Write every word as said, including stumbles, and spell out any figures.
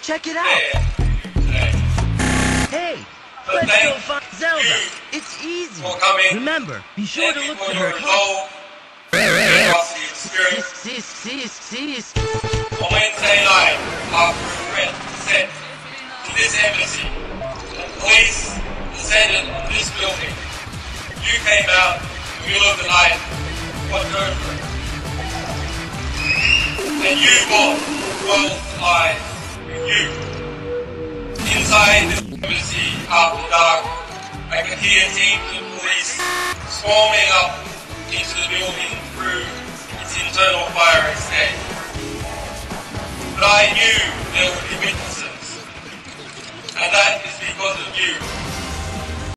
Check it out. Hey, let's go find Zelda. It's easy. Remember, be sure to look for her. Sis, sis, sis, sis. On Wednesday night, after a threat sent to this embassy, and police descended on this building, you came out in the middle of the night, what drove for it? And you bought the world's eyes with you. Inside this embassy after dark, I could hear teams of police swarming up into the building through its internal fire escape. But I knew there would be witnesses, and that is because of you.